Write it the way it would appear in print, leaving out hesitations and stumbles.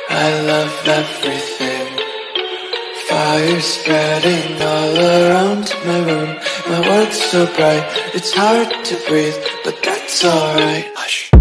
I love everything. Fire spreading all around my room. My world's so bright, it's hard to breathe, but that's alright. Hush.